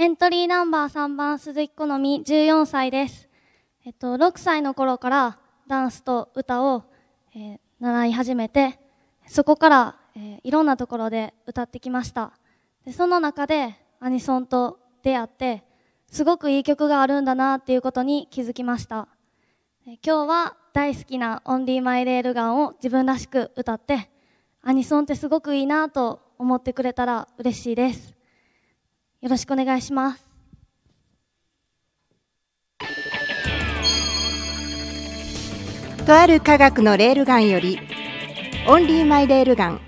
エントリーナンバー3番鈴木好美14歳です。6歳の頃からダンスと歌を、習い始めて、そこから、いろんなところで歌ってきました。でその中でアニソンと出会って、すごくいい曲があるんだなっていうことに気づきました。今日は大好きなオンリーマイレールガンを自分らしく歌って、アニソンってすごくいいなと思ってくれたら嬉しいです。よろしくお願いします。 とある科学のレールガンよりオンリーマイレールガン